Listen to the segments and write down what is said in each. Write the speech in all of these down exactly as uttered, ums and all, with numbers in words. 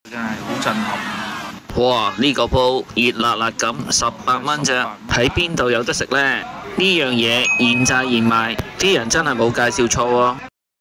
真係好震撼。 哇！呢個煲熱辣辣咁，十八蚊啫，喺邊度有得食呢？呢樣嘢現炸現賣，啲人真係冇介紹錯喎。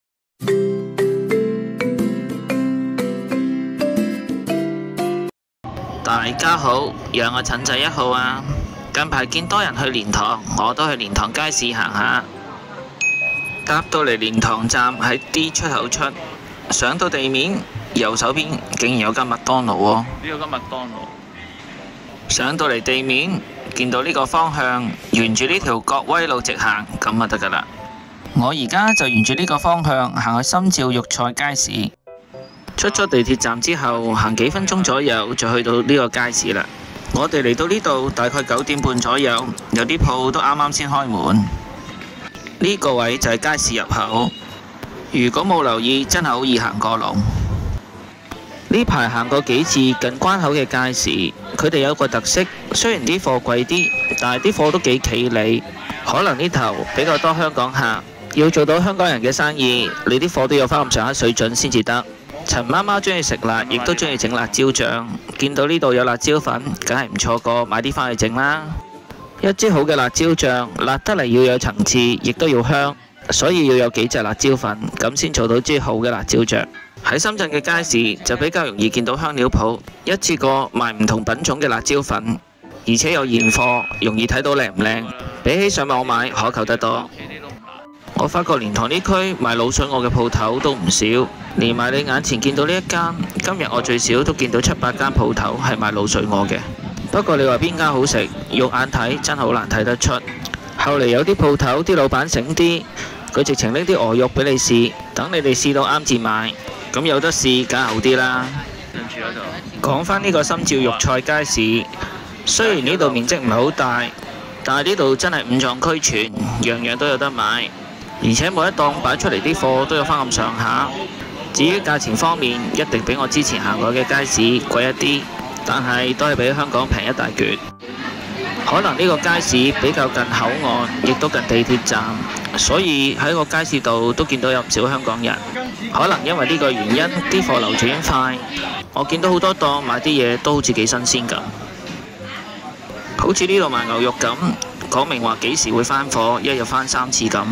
大家好，讓我陳仔一號啊！近排見多人去蓮塘，我都去蓮塘街市行下。搭到嚟蓮塘站喺 D 出口出，上到地面右手邊竟然有間麥當勞喎。 呢個間麥當勞。 上到嚟地面，見到呢個方向，沿住呢條國威路直行，咁就得噶啦。我而家就沿住呢個方向行去心照肉菜街市。出咗地鐵站之後，行幾分鐘左右就去到呢個街市啦。我哋嚟到呢度大概九點半左右，有啲鋪都啱啱先開門。呢個位就係街市入口，如果冇留意，真係好易行過龍。呢排行過幾次近關口嘅街市，佢哋有個特色，雖然啲貨貴啲，但係啲貨都幾企理。可能呢頭比較多香港客，要做到香港人嘅生意，你啲貨都有翻咁上下水準先至得。陳媽媽中意食辣，亦都中意整辣椒醬。見到呢度有辣椒粉，梗係唔錯過，買啲返去整啦。一支好嘅辣椒醬，辣得嚟要有層次，亦都要香，所以要有幾隻辣椒粉，咁先做到支好嘅辣椒醬。喺深圳嘅街市就比較容易見到香料鋪，一次過賣唔同品種嘅辣椒粉，而且有現貨，容易睇到靚唔靚，比起上網買可靠得多。我發覺蓮塘呢區賣滷水鵝嘅鋪頭都唔少，連埋你眼前見到呢一間，今日我最少都見到七八間鋪頭係賣滷水鵝嘅。不過你話邊間好食，肉眼睇真係好難睇得出。後嚟有啲鋪頭啲老闆醒啲，佢直情拎啲鵝肉俾你試，等你哋試到啱至買。咁有得試梗係好啲啦。講返呢個心照肉菜街市，雖然呢度面積唔係好大，但係呢度真係五臟俱全，樣樣都有得買。而且每一檔擺出嚟啲貨都有翻咁上下。至於價錢方面，一定比我之前行過嘅街市貴一啲，但係都係比香港平一大橛。可能呢個街市比較近口岸，亦都近地鐵站，所以喺個街市度都見到有唔少香港人。可能因為呢個原因，啲貨流轉快。我見到好多檔買啲嘢都好似幾新鮮咁，好似呢度賣牛肉咁，講明話幾時會返貨，一日返三次咁。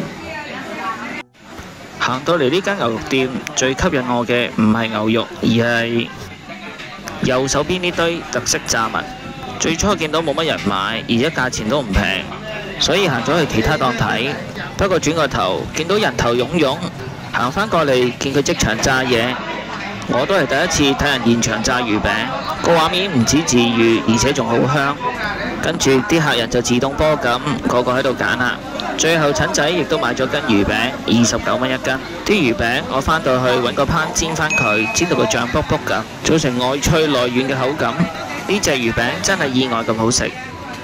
行到嚟呢間牛肉店，最吸引我嘅唔係牛肉，而係右手邊呢堆特色炸物。最初見到冇乜人買，而且價錢都唔平，所以行咗去其他檔睇。不過轉個頭見到人頭湧湧，行返過嚟見佢即場炸嘢。我都係第一次睇人現場炸魚餅，個畫面唔止治癒，而且仲好香。跟住啲客人就自動波咁，個個喺度揀啦。最後陳仔亦都買咗斤魚餅，二十九蚊一斤。啲魚餅我返到去揾個pan煎返佢，煎到個醬卜卜咁，做成外脆內軟嘅口感。呢隻魚餅真係意外咁好食。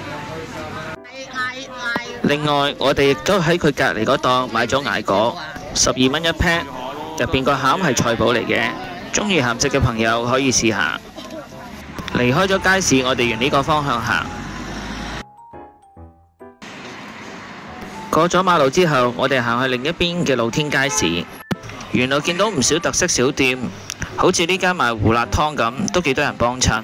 另外，我哋亦都喺佢隔離嗰檔買咗艾果，十二蚊一 pack，入邊個餡係菜脯嚟嘅。中意鹹食嘅朋友可以試下。離開咗街市，我哋沿呢個方向行。過咗馬路之後，我哋行去另一邊嘅露天街市。原來見到唔少特色小店，好似呢間賣胡辣湯咁，都幾多人幫襯。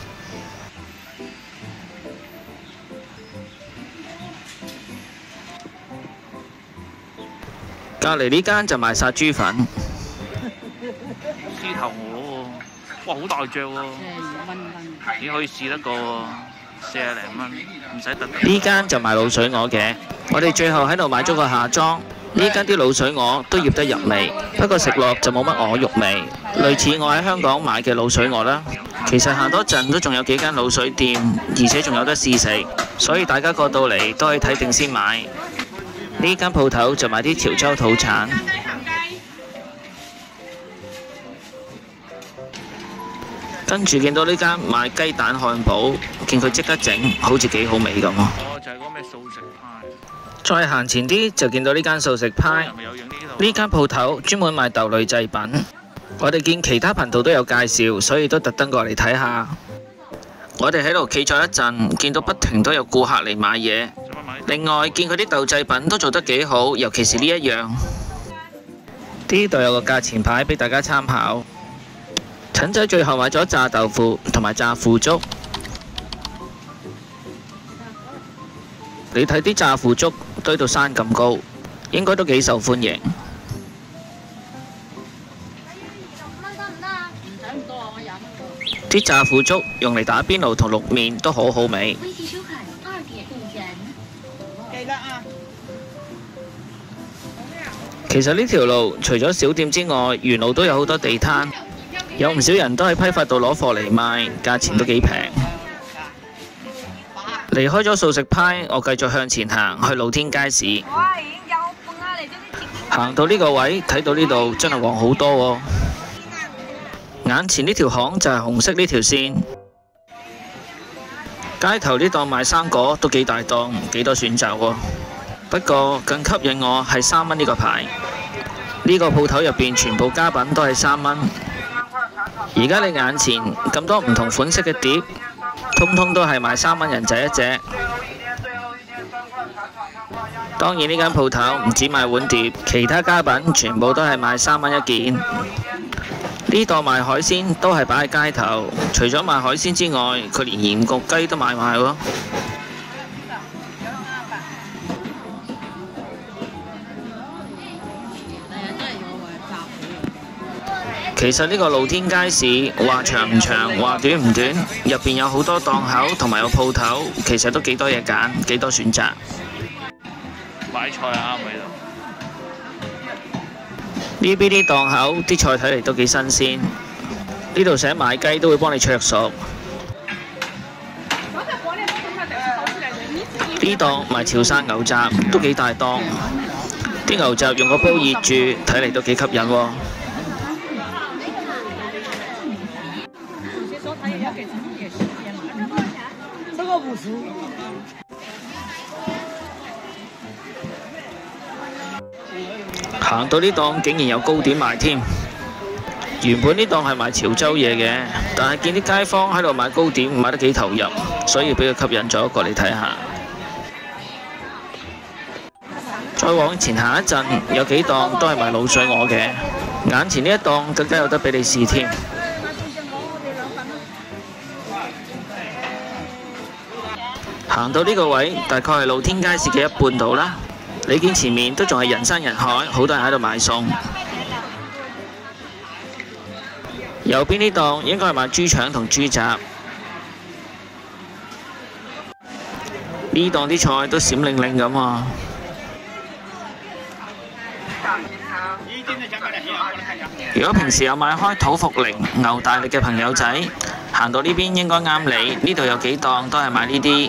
隔離呢間就賣殺豬粉。 獅頭鵝喎，哇好大隻喎，你可以試得過喎，四廿零蚊，唔使特別。 呢間就賣滷水鵝嘅，我哋最後喺度買咗個下裝。呢間啲滷水鵝都醃得入味，不過食落就冇乜鵝肉味，類似我喺香港買嘅滷水鵝啦。其實行多陣都仲有幾間滷水店，而且仲有得試食，所以大家過到嚟都可以睇定先買。呢間鋪頭就賣啲潮州土產。跟住見到呢間賣雞蛋漢堡，見佢即刻整，好似幾好味咁咯。 哦，就係嗰咩素食派。 再行前啲就見到呢間素食派，呢間鋪頭專門賣豆類製品。我哋見其他頻道都有介紹，所以都特登過嚟睇下。我哋喺度企咗一陣，見到不停都有顧客嚟買嘢。另外見佢啲豆製品都做得幾好，尤其是呢一樣。呢度有個價錢牌俾大家參考。 陳仔最後買咗炸豆腐同埋炸腐竹。你睇啲炸腐竹堆到山咁高，應該都幾受歡迎。啲炸腐竹用嚟打邊爐同淥麵都好好味。其實呢條路除咗小店之外，沿路都有好多地攤，有唔少人都喺批發度攞貨嚟賣，價錢都幾平。離開咗素食派，我繼續向前行去露天街市。行到呢個位，睇到呢度真係旺好多喎。眼前呢條巷就係紅色呢條線。街頭呢檔賣生果都幾大檔，幾多選擇喎。不過更吸引我係三蚊呢個牌。呢個鋪頭入邊全部家品都係三蚊。而家你眼前咁多唔同款式嘅碟，通通都係賣三蚊人仔一隻。當然呢間鋪頭唔止賣碗碟，其他家品全部都係賣三蚊一件。呢檔賣海鮮都係擺喺街頭，除咗賣海鮮之外，佢連鹽焗雞都賣埋喎。其實呢個露天街市話長唔長，話短唔短，入邊有好多檔口同埋有鋪頭，其實都幾多嘢揀，幾多選擇。 買菜啱喺度。 呢邊啲檔口啲菜睇嚟都幾新鮮，呢度寫買雞都會幫你灼熟。呢檔賣潮汕牛雜都幾大檔，啲牛雜用個煲熱住，睇嚟都幾吸引喎。行到呢檔竟然有糕點賣添。原本呢檔係賣潮州嘢嘅，但係見啲街坊喺度買糕點，買得幾投入，所以俾佢吸引咗過嚟睇下。再往前行一陣，有幾檔都係賣滷水鵝嘅，眼前呢一檔更加有得俾你試添。行到呢個位，大概係露天街市嘅一半度啦。你見前面都仲係人山人海，好多人喺度買餸。右邊呢檔應該係賣豬腸同豬雜。呢檔啲菜都閃靈靈咁啊！如果平時有買開土茯苓、牛大力嘅朋友仔，行到呢邊應該啱你。呢度有幾檔都係賣呢啲。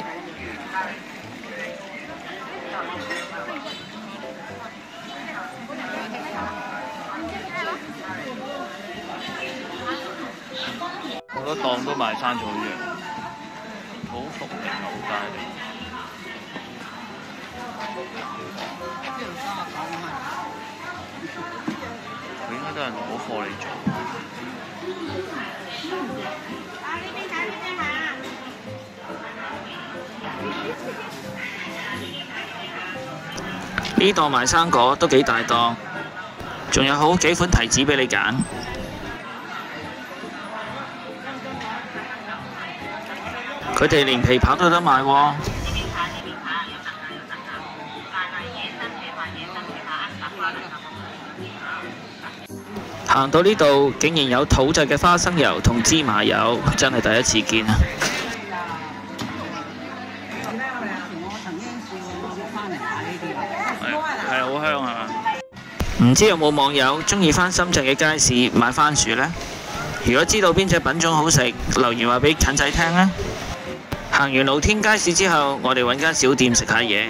好多檔都賣生草藥，土茯苓、牛大力。佢應該都係攞貨嚟做。 呢檔賣生果都幾大檔，仲有好幾款提子俾你揀。佢哋連枇杷都有得賣喎。行到呢度，竟然有土製嘅花生油同芝麻油，真係第一次見啊！ 係好香啊！ 唔知有冇網友中意返深圳嘅街市買番薯呢？如果知道邊隻品種好食，留言話俾陳仔聽啊！行完露天街市之後，我哋揾間小店食下嘢。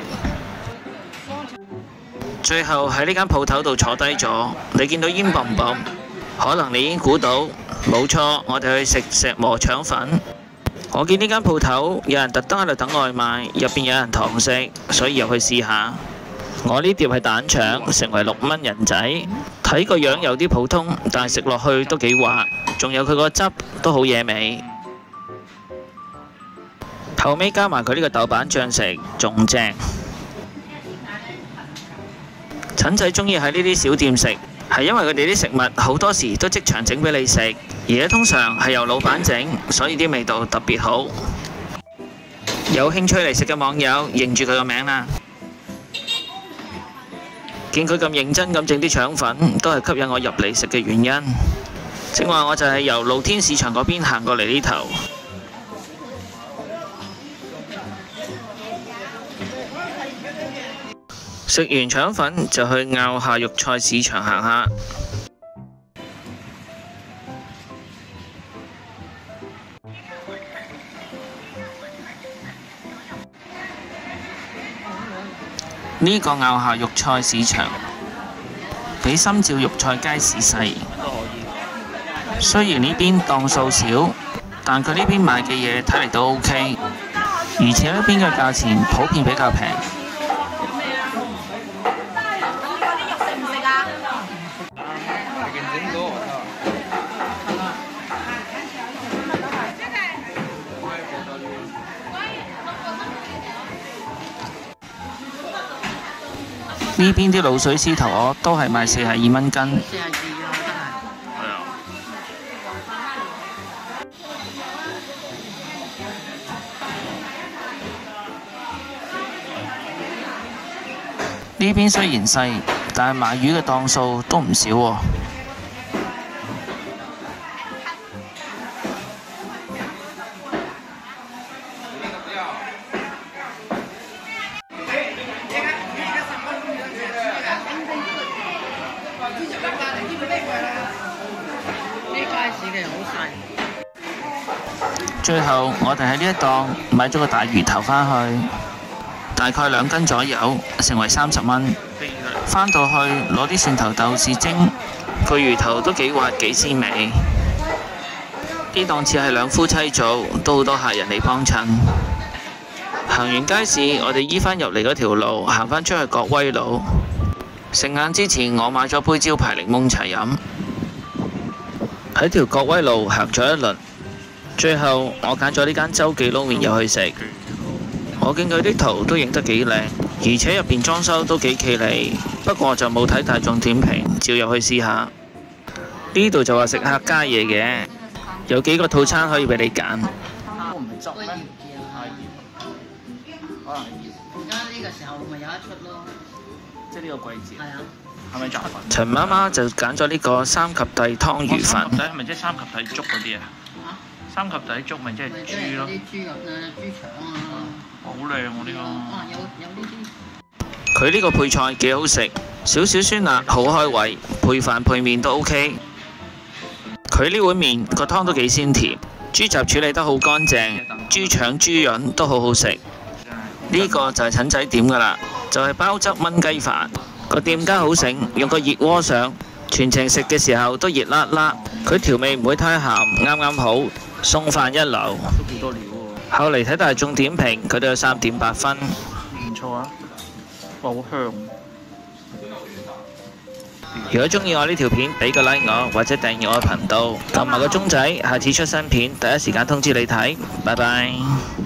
最後喺呢間鋪頭度坐低咗，你見到煙冧冧，可能你已經估到，冇錯，我哋去食石磨腸粉。我見呢間鋪頭有人特登喺度等外賣，入邊有人堂食，所以入去試下。我呢碟係蛋腸，成為六蚊人仔，睇個樣有啲普通，但係食落去都幾滑，仲有佢個汁都好惹味。後尾加埋佢呢個豆瓣醬食，仲正。陳仔鍾意喺呢啲小店食，係因為佢哋啲食物好多時都即場整俾你食， 而且通常係由老闆整，所以啲味道特別好。有興趣嚟食嘅網友認住佢個名啦。見佢咁認真咁整啲腸粉，都係吸引我入嚟食嘅原因。正話我就係由露天市場嗰邊行過嚟呢頭。食完腸粉就去拗下肉菜市場行下。呢個拗下肉菜市場比心照肉菜街市細，雖然呢邊檔數少，但佢呢邊賣嘅嘢睇嚟都 OK， 而且呢邊嘅價錢普遍比較平。呢邊啲滷水獅頭鵝都係賣四十二蚊斤。四十二啊，真係。係啊。呢邊雖然細，但係賣魚嘅檔數都唔少喎。最後我哋喺呢一檔買咗個大魚頭返去，大概兩斤左右，成為三十蚊。返到去攞啲蒜頭豆豉蒸，個魚頭都幾滑幾鮮味。呢檔次係兩夫妻做，都好多客人嚟幫襯。行完街市，我哋依返入嚟嗰條路，行返出去國威路。食晏之前，我買咗杯招牌檸檬茶飲。喺條國威路行咗一輪，最後我揀咗呢間周記撈麵入去食。我見佢啲圖都影得幾靚，而且入邊裝修都幾企理。不過就冇睇大眾點評，照入去試下。呢度就話食客加嘢嘅，有幾個套餐可以俾你揀。 唔係汁咩？係鹽，可能係鹽。而家呢個時候咪有得出咯。即係呢個季節。係啊。係咪雜粉？ 陳媽媽就揀咗呢個三及第湯魚粉。 三及第係咪即係三及第粥嗰啲啊？三及第粥咪即係豬咯。 啲豬肉啊、豬腸啊。 好靚喎呢個。 啊，有有呢啲。 佢呢個配菜幾好食，少少酸辣，好開胃，配飯配麵都 OK。佢呢碗麵個湯都幾鮮甜，豬雜處理得好乾淨，豬腸豬潤都好好食。呢個就係陳仔點㗎啦，就係鮑汁炆雞飯。個店家好醒，用個熱鍋上，全程食嘅時候都熱辣辣。佢調味唔會太鹹，啱啱好，餸飯一流。 都幾多料喎。 後嚟睇大眾點評，佢都有三點八分。 唔錯啊，哇好香。 如果中意我呢條片，俾個 like 我，或者訂閱我嘅頻道，撳埋個鐘仔，下次出新片第一時間通知你睇。拜拜。